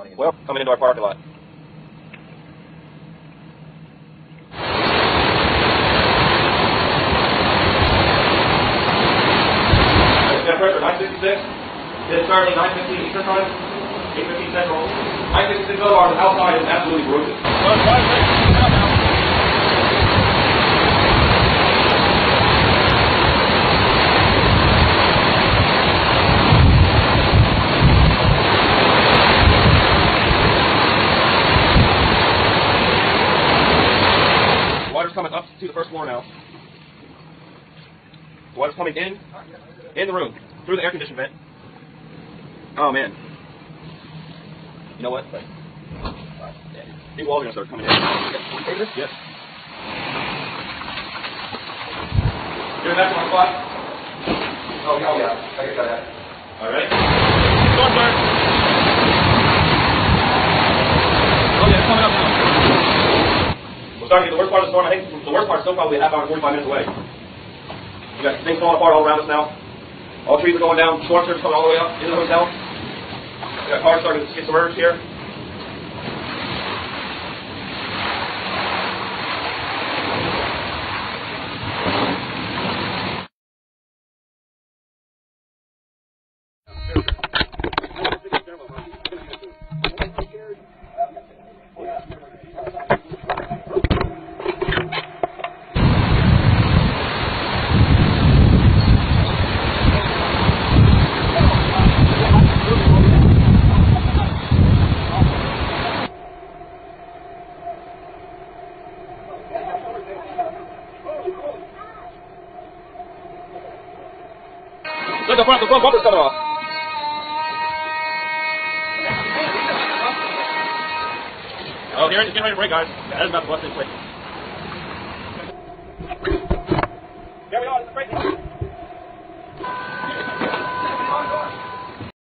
Well, coming into our parking lot. Pressure 966. It's currently 9:15 Eastern Time, 8:15 Central. 966 Boulevard outside is absolutely broken. Water's coming up to the first floor now. Water's coming in the room, through the air conditioning vent. Oh man. You know what? These walls are gonna start coming in. Yes. You're back to my spot? Oh yeah. I can try that. Alright. Storm turn. Oh yeah, it's coming up now. We're starting to get the worst part of the storm. I think the worst part's still probably a half hour, 45 minutes away. We got things falling apart all around us now. All trees are going down. Storm surge coming all the way up into the hotel. We got cars starting to get submerged here. Look, the front bumper's coming off. Oh, here it's getting ready to break, guys. That is about to bust this quick. There we are, it's breaking.